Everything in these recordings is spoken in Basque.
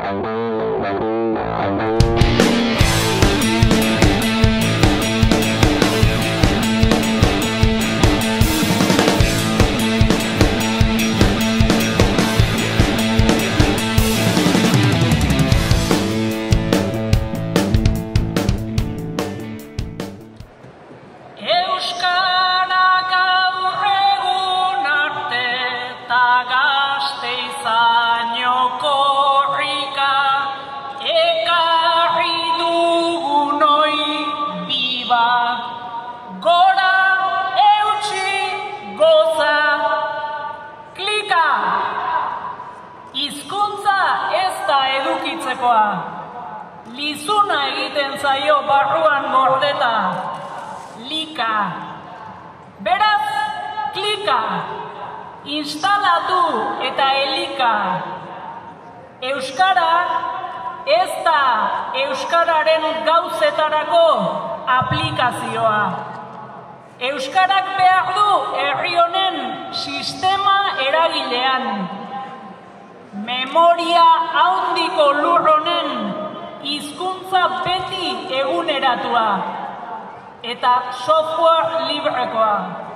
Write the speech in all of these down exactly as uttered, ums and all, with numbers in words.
Lizuna egiten zaio barruan gordeta, lika. Beraz, klika, instalatu eta elika. Euskara ez da euskararen gauzetarako aplikazioa. Euskarak behar du herri honen sistema eragilean. Memoria handiko lur honen hizkuntza beti eguneratua eta software librekoa.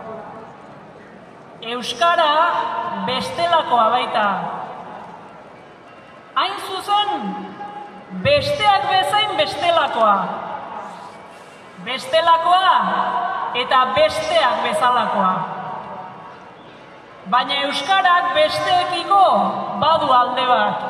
Euskara bestelakoa baita. Hain zuzen, besteak bezain bestelakoa. Bestelakoa eta besteak bezalakoa. Baina euskarak besteekiko badu alde bat.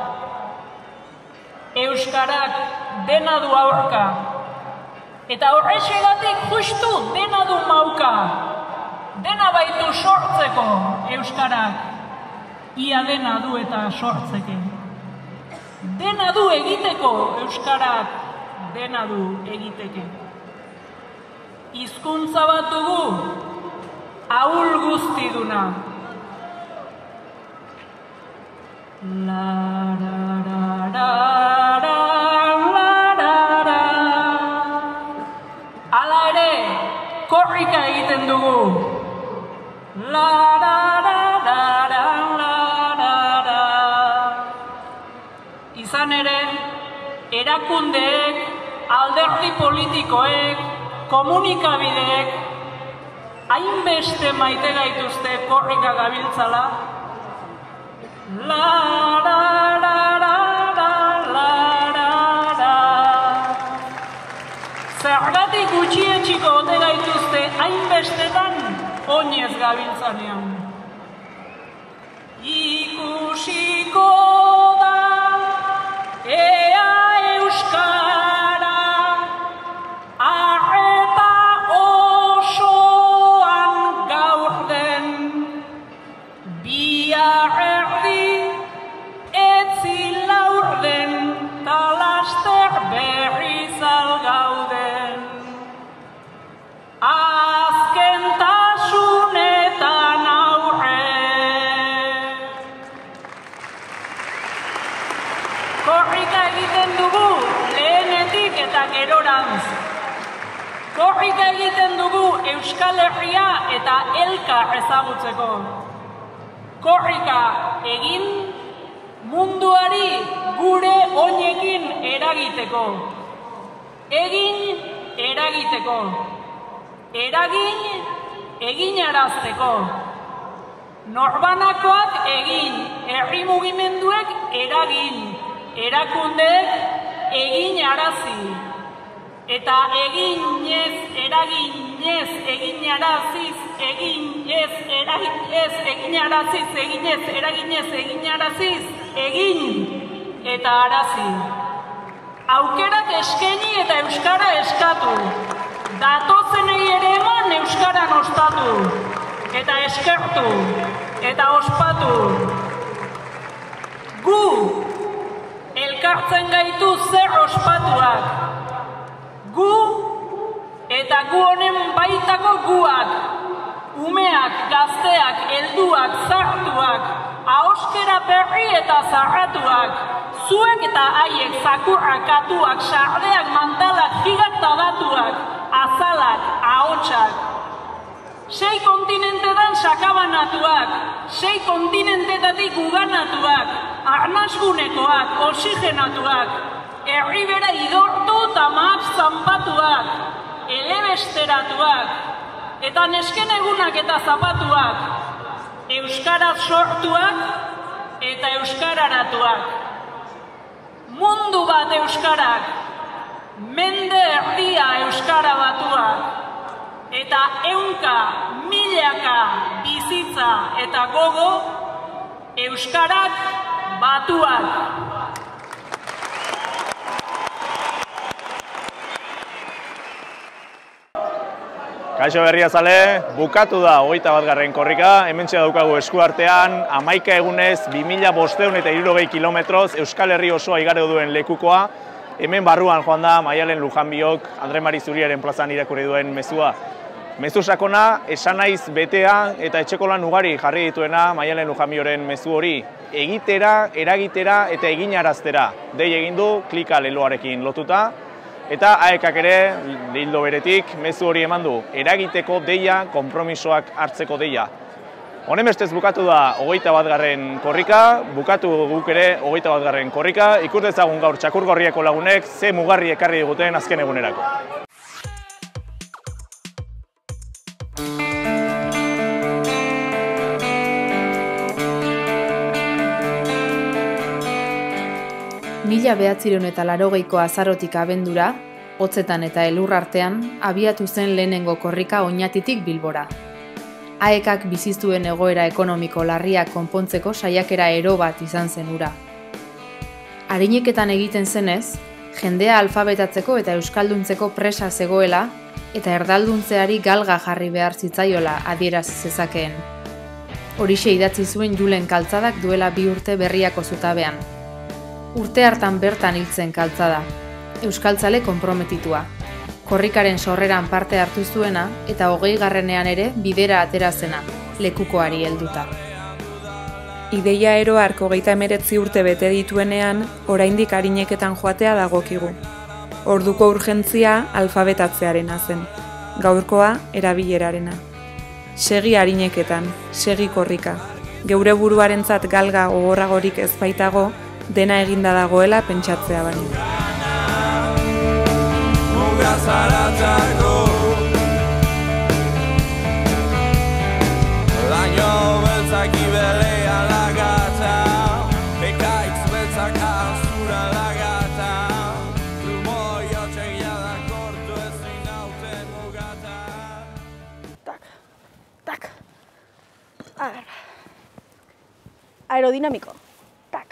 Euskarak dena du aurka. Eta horrexegatik justu dena du mauka. Dena baitu sortzeko euskarak. Ia dena du eta sortzeke. Dena du egiteko euskarak. Dena du egiteke. Hizkuntza bat dugu ahul guztiduna. La ra ra ra ra ra. Hala ere, korrika egiten dugu. La ra ra ra ra ra ra. Izan ere, erakundeek, alderdi politikoek, komunikabideek, hainbeste maite gaituzte korrika gabiltzala. La ra ra ra ra la ra ra. Zergatik gutxietxiko ote gaituzte hainbestetan oinez gabiltzanean. Ikusiko da ea euskara arreta osoan gaur den bihar erdi etzi laur den talaster berriz algauden. Azken tasunetan aurre. Korrika egiten dugu lehenetik eta gerorantz. Korrika egiten dugu Euskal Herria eta elkar ezagutzeko. Korrika egin munduari gure oinekin eragiteko. Egin eragiteko. Eragin eginarazteko. Norbanakoak egin, herri mugimenduek eragin, erakundeek eginarazi. Eta eginez, eraginez, eginaraziz, eginez, eraginez, eginaraziz, eginez, eraginez, eginaraziz, egin eta arazi. Aukerak eskeni eta euskara eskatu. Datozenei ere eman euskaran ostatu. Eta eskertu, eta ospatu. Gu, elkartzen gaitu zer ospatuak. Gu, eta gu honen baitako guak. Umeak, gazteak, helduak, zartuak, ahoskera berri eta zarratuak, zuek eta haiek, zakurrak, katuak, sardeak, mantalak, gigak tabatuak, azalak, ahotsak. Sei kontinentetan sakabanatuak, sei kontinentetatik uganatuak, arnasgunekoak, oxigenatuak, herribera idortu eta mahats zanpatuak, elebesteratuak, eta nesken egunak eta zapatuak, euskaraz sortuak eta euskararatuak. Mundu bat euskarak, mende erdia euskara batuak, eta ehunka, milaka, bizitza eta gogo, euskarak batuak. Kaixo Berriazale, bukatu da hogeita bat garren korrika, hementxe daukagu eskuartean, hamaika egunez, bi mila bostehun eta hirurogei kilometroz Euskal Herri osoa igaro duen lekukoa, hemen barruan joan da Maialen Lujanbiok, Andre Mari Zuriaren plazan irakurri duen mezua. Mezu sakona, esanaiz betea eta etxeko lan ugari jarri dituena Maialen Lujanbioren mezu hori, egitera, eragitera eta eginaraztera. Dei egin du klika leloarekin lotuta, eta A E K-ak ere, hildo beretik, mezu hori eman du, eragiteko deia, konpromisoak hartzeko deia. Honen bestez bukatu da hogeita bat garren korrika, bukatu guk ere hogeita bat garren korrika, ikus dezagun gaur Txakurgorrieko lagunek ze mugarri ekarri diguten azken egunerako. Mila behatzireun eta laurogeiko azarotik abendura, hotzetan eta elur artean, abiatu zen lehenengo korrika Oñatitik Bilbora. A E K-ak biziztuen egoera ekonomiko larriak konpontzeko saiakera ero bat izan zen hura. Arineketan egiten zenez, jendea alfabetatzeko eta euskalduntzeko presa zegoela, eta erdalduntzeari galga jarri behar zitzaiola adieraz zezakeen. Horixe idatzi zuen Julen Kaltzadak duela bi urte Berriako zutabean. Urte hartan bertan hiltzen Kaltzada, euskaltzale konprometitua. Korrikaren sorreran parte hartu zuena eta hogei garrenean ere bidera atera zena, lekukoari helduta. Ideia ero hark hogeita hemeretzi urte bete dituenean, oraindik arineketan joatea dagokigu. Orduko urgentzia alfabetatzearena zen, gaurkoa erabilerarena. Segi arineketan, segi korrika. Geure buruarentzat galga gogorragorik ez baitago, dena eginda dagoela pentsatzea baino. Tak, tak. Aerodinamiko. Tak.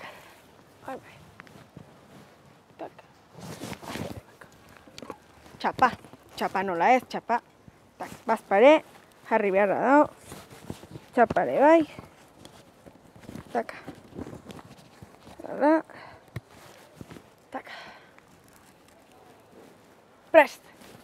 Txapa, txapa nola ez, txapa. Tak, bazpare, jarri beharra dago. Txapare bai. Tak. Hala. Tak. Prest.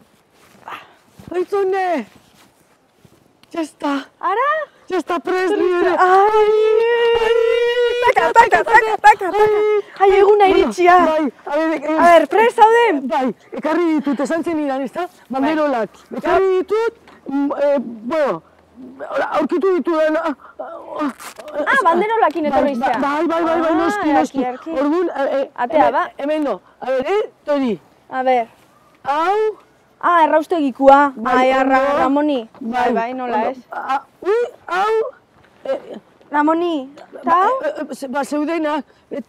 Aitzone! Ya está. Ara? Ya está prest, nire. Ai! Taka, taka, taka, taka, taka. Ai, eguna iritsia. Bai, a ver, A ber, prest zauden? bai, ekarri ditut, esan zen iran, ezta? Banderolak. Ekarri ditut, eh, bueno, aurkitu dituen. Ah, banderolakin etorri iztea. Bai, bai, bai, bai, noski, noski. Orduan, Atea, ba? hemen do. A ver, eh, tori. A ber. Hau. Ah, erraustegikua. Ai, arra, ondo. Ramoni. Bai, bai, nola ez? Ui, hau. Ramoni, eta hau? Ba, zeudenak,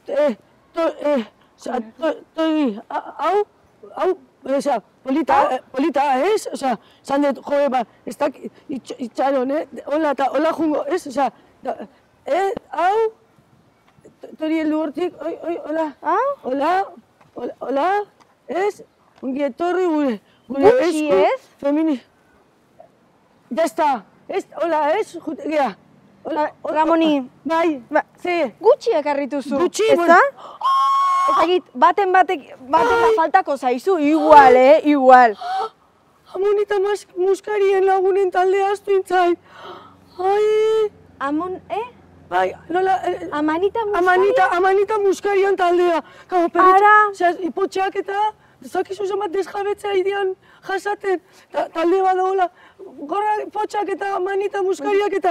tori, hau, hau, oza, polita, polita, ez? Oza, zan dut, joe, ba, ez dak itxaron, eh? Hola, eta hola jungo, ez? Oza, eh, hau, tori heldu hortik, oi, oi, hola. Hau? Hola, hola, ez? Ongi etorri gure, gure Gutxi, esku, ez? femini. Ya está, ez, hola, ez? Gea. Ramoni. Bai, ze? Gutxi ekarrituzu. Gutxi, ez da? Ez dakit, baten batek, baten bat faltako zaizu, igual, eh, igual. Amonita muskarien lagunen taldea astu intzait. Ai, Amon, eh? bai, nola... Amanita muskaria? Amanita, amanita muskarien taldea. Kau, Ara? Zaz, ipotxeak eta, zakizu zenbat desjabetzea idean jasaten. Talde bat dagoela, gorra ipotxeak eta amanita muskariak eta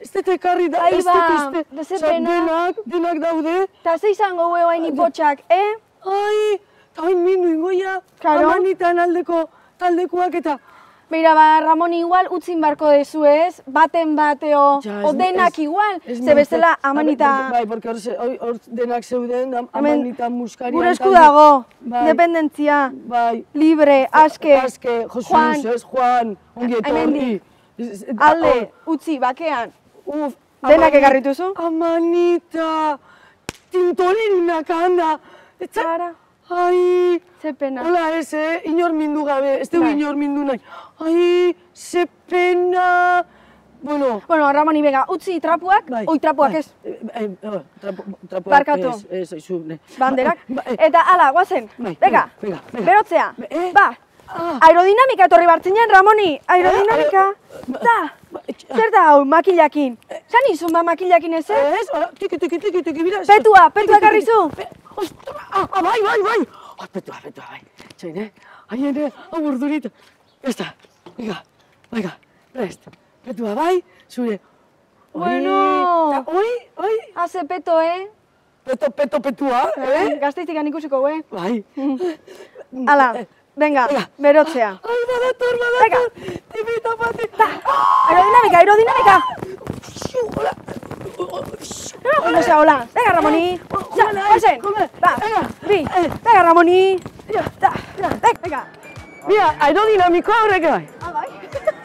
ez dut ekarri da, ez dut uste. da ze pena. Denak, denak daude. Ta ze izango gue hain ipotxak, eh? Ai, eta hain mindu ingoia, Claro. amanitan aldeko taldekoak eta... Beira, ba, Ramoni igual utzin barko dezu ez, baten bateo, Ja, o ez- denak ez- igual, ez ze nahiko- bestela Bai, amanita Bai, porque hor ze- hor hor denak zeuden, am- amanita muskarian... gure esku talde- dago, Bai, dependentzia, Bai. libre, aske, Aske, Jesus, Juan. ez, Juan, ongi etorri. Hemendik. Ez- ez- alde, utzi, bakean, Uf, denak amani- ekarrituzu? Amanita, tintolerinak handa. Etza, Ara, ai, ze pena. hola ez, eh, inor mindu gabe, ez dugu Bai. inor mindu nahi. Ai, ze pena. Bueno, Bueno, Ramoni, venga, utzi trapuak, bai. oi trapuak bai. ez, Eh, eh, eh, trapo, trapoak Barkatu. ez, ez, aizu, ne. banderak, Ba- eh, eta ala, guazen, Bai, venga, venga, venga. berotzea, Eh? ba, Ah. aerodinamika etorri bartzinen, Ramoni, aerodinamika, Eh, da, ba- zer da hau, makilakin, zan izun ba makilakin ez, eh? Ez, hola, tiki, tiki, tiki, tiki, mira. Petua, petua Tiki, tiki, ekarrizu. pe- Ostra, ah, ah, bai, bai, bai. Ah, petua, petua, bai. Txain, eh? Haien, eh, hau urdurita. Esta, venga, venga, prest. Petua, bai, zure. Oi, Bueno. ta- Oi, oi. Haze peto, eh? Peto, peto, petua, eh? Gazteiztikan ikusiko, eh? Bai. Ala, Eh, venga, venga. berotzea. Ai, badator, badator. Tipita, pati. Aerodinamika, aerodinamika! Xiu, hola. Ondo sea, hola. Venga, Ramoni. Ja, Hola, guazen. come. Ba, Venga. bi. Eh. Venga, Ramoni. Ja, Da, venga. Mira, aerodinamikoa horrek bai. Ah, bai.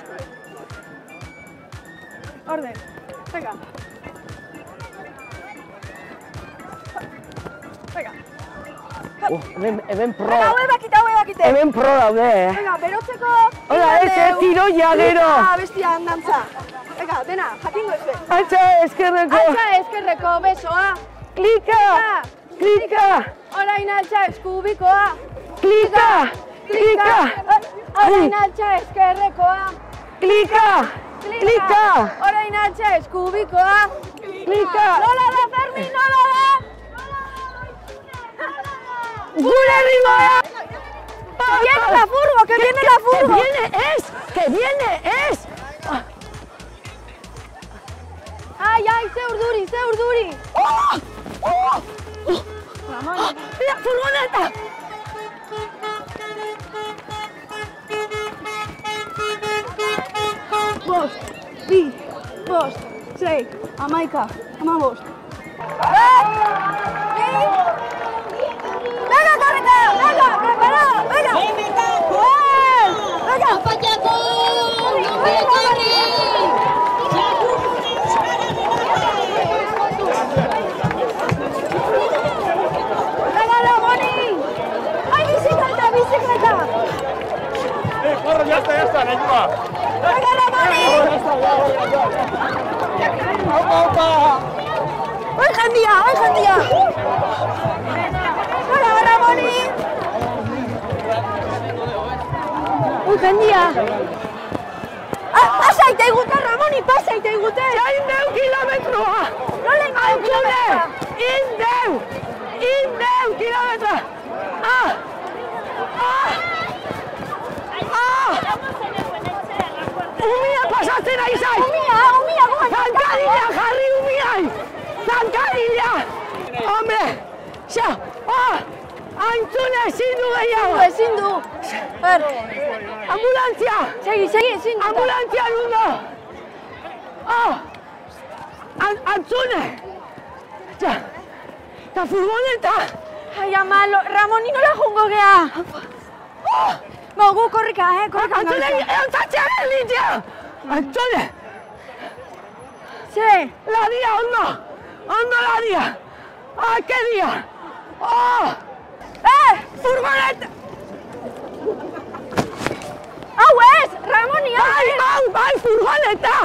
Orden. Venga. Venga. Oh, hemen, hemen pro. Venga, hau ebakite, hau ebakite. Hemen pro daude, eh? Venga, berotzeko. Hola, ez, eh, tiroia gero. Ah, bestia, andantza. Venga, dena, jakingo ez. Altza eskerreko. Altza eskerreko besoa. Klika. Klika. Orain altza eskubikoa. Klika. Klika. Orain altza eskerrekoa. Klika. Klika. Orain altza eskubikoa. Klika. Nola da, Fermin, nola da? Gure ritmoa. ¡Que viene la furgo, que viene la Que furgo! viene es. Que viene es. ¡Ay, ay, ze urduri, ze urduri! Oh. Oh. Oh. Ramon, Mira, furgoneta. bost, bi, bost, sei, amaika, amabost. ¡Venga, correte! ¡Venga, preparado! ¡Venga! ¡Venga! ¡Venga, Ramoni! ¡Ay, bicicleta, bicicleta! Eh, corre, ya está, ya está, nahikoa. ¡Venga, Ramoni! ¡Hoy jendía, hoy jendía! ¡Venga, Ramoni! ¡Uy, jendía! Ah, pasa igute, Ramoni, pasa igute! Indeu kilometroa. ¡No le Antzune! Indeu! Indeu kilometroa. Ah! Ah! Ah! Umia pasatzen ari zai! ¡Umia, umia, guen! Zankadila jarri umiai! Zankadila! Hombre! Xa! Ah! Antzune ezin du gehiago! Ezin du! Ber, Ambulantzia! segi, segi, ezin du! Ambulantzia nundo! Ah! An Antzune! Ja! Ta furgoneta! Ai, ama, lo, Ramoni nola jungo gea? Oh! Bo, gu korrika, eh, korrika. Antzune eotzatzearen litzea! Antzune! Ze, Ladia ondo! Ondo ladia! Ah, ke dia! Oh! eh, Furgoneta! hau ez, Ramoni, hau Bai, ez! bai, bai, furgoneta!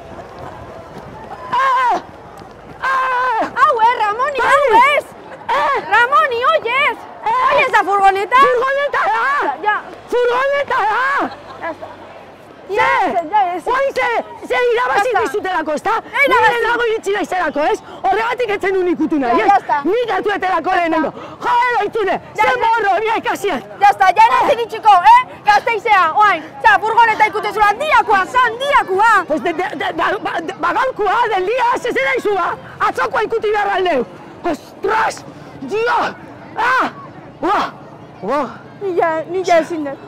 Ah! Ah! Hau ez, Ramoni, hau ez! Eh! Ramoni, oi ez! Oi ez da furgoneta? Furgoneta da! Ja, Furgoneta da! ja, está. Ze! Ja, ja, ez. Oain ze, ze irabazi Basta. dizutelako, ezta? Irabazi. Nire dago iritsi naizelako, ez? horregatik etzen duen ikutu nahi, ez? Nik hartu etelako lehenengo. Jo, eloitzune, ze morro, bia ikasiak. Jazta, jara ezin itxiko, eh? Gazteizea, oain, txa, furgoneta ikutezura, handiakoa, zan, handiakoa. Pues bagalkoa, del dia, zezera izua, atzokoa ikuti behar aldeu. Ostras, dio, ah, ua, ua. Nila ezin dut.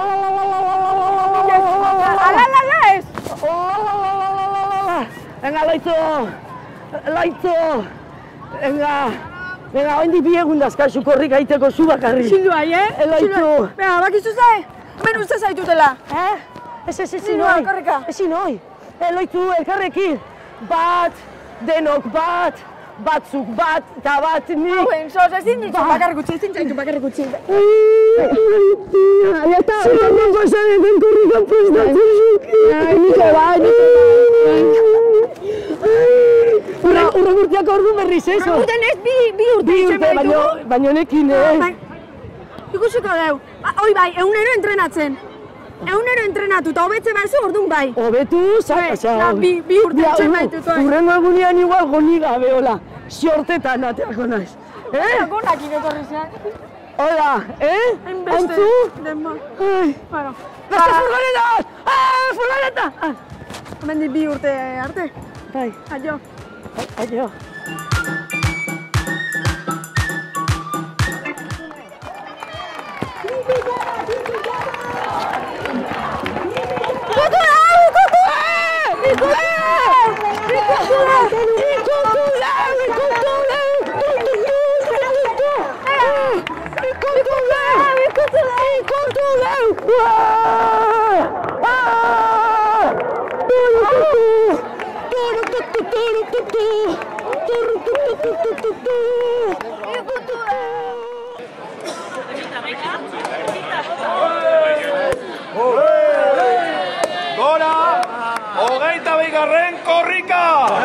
Alalala ez. Venga, Loitzu, Loitzu, venga, venga, oindi bi egun dazkazu korrika iteko zu bakarri. Zindu bai, eh? Loitzu. Venga, bakizu zai, hemen uste zaitutela. Eh? Ez ez ezin hoi, ezin hoi. Loitzu, elkarrekin, bat, denok bat, batzuk bat, eta bat nik. Hauen, soz, ezin ditu bakarrik utzi, ezin zaitu bakarrik utzi. Zertako zareten korrika prestatzen zuki. Niko bai, niko bai. Urra urteak ordu berriz, ez? Urra urtean ez, bi urte. Bi urte, baino nekin, eh? Ikusiko deu, hoi bai, egunero entrenatzen. Egunero entrenatu eta hobetze baizu orduan bai. Hobetu, zaka, bi urte etxen baitut. Urrengo egunean igual goni gabe, hola, xortetan ateako naiz. Eh? Gonakin etorri zean. Hola, eh? Haintzu? Denba. Bueno. Beste furgoneta! Ah, furgoneta! Hemendik bi urte arte. Bai. Aio. Aio. Gora! Hogeita bigarren korrika!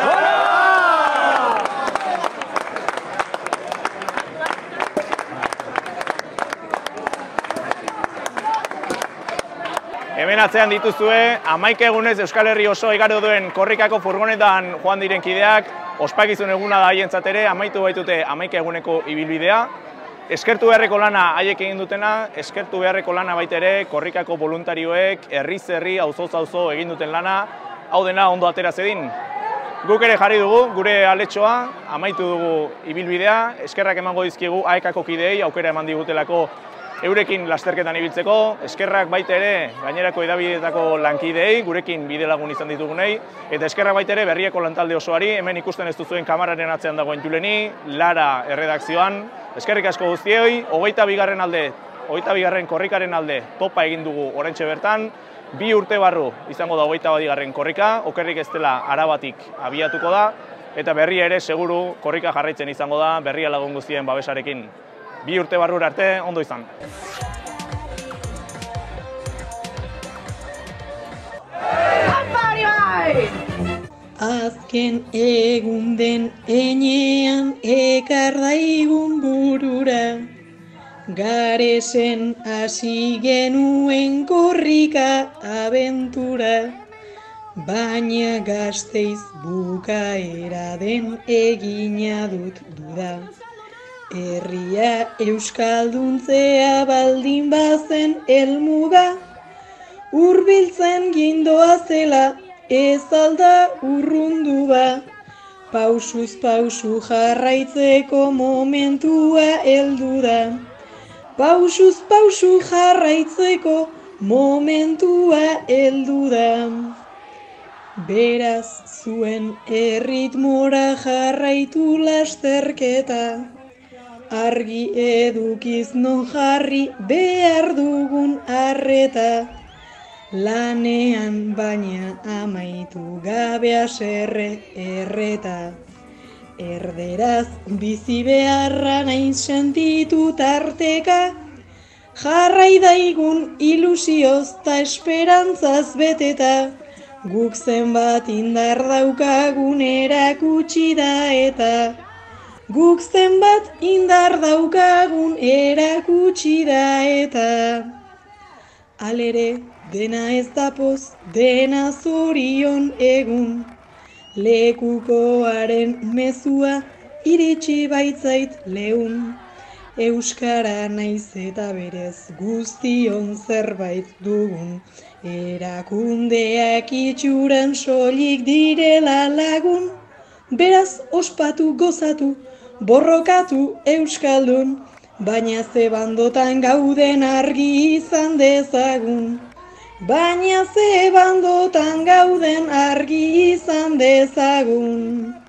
Hemen atzean dituzue, hamaika egunez Euskal Herri oso igaro duen korrikako furgonetan joan diren kideak, ospakizun eguna da haientzat ere, amaitu baitute hamaika eguneko ibilbidea. Eskertu beharreko lana haiek egin dutena, eskertu beharreko lana baita ere, korrikako voluntarioek, herriz herri, auzoz auzo egin duten lana, hau dena ondo atera zedin. Guk ere jarri dugu, gure aletxoa, amaitu dugu ibilbidea, eskerrak emango dizkiegu A E K-ko kideei, aukera eman digutelako eurekin lasterketan ibiltzeko, eskerrak baita ere gainerako edabideetako lankideei, gurekin bide lagun izan ditugunei, eta eskerrak baita ere berriako lantalde osoari, hemen ikusten ez duzuen kamararen atzean dagoen Juleni, Lara erredakzioan, eskerrik asko guztioi, hogeita bigarren alde, hogeita bigarren korrikaren alde topa egin dugu oraintxe bertan, bi urte barru izango da hogeita bigarren korrika, okerrik ez dela Arabatik abiatuko da, eta berria ere seguru korrika jarraitzen izango da, berria lagun guztien babesarekin. Bi urte barrura arte, ondo izan. Azken egun den enean ekar daigun burura, garesen hasi genuen korrika abentura, baina Gasteiz bukaera den egina dut duda. Herria euskalduntzea baldin bazen helmuga, hurbiltzen gindoa zela ez alda urrundu ba, pausuz pausu jarraitzeko momentua heldu da. Pausuz pausu jarraitzeko momentua heldu da. Beraz zuen erritmora jarraitu lasterketa, argi edukiz non jarri behar dugun arreta, lanean baina amaitu gabe haserre erreta. Erderaz bizi beharra nahi sentitu tarteka, jarrai daigun ilusioz ta esperantzaz beteta, guk zenbat indar daukagun erakutsi da eta, guk zenbat indar daukagun erakutsi da eta. Halere, dena ez da poz, dena zorion egun, lekukoaren mezua iritsi baitzait leun. Euskara naiz eta berez guztion zerbait dugun, erakundeak itxuran soilik direla lagun, beraz ospatu gozatu, borrokatu euskaldun, baina ze bandotan gauden argi izan dezagun. Baina ze bandotan gauden argi izan dezagun.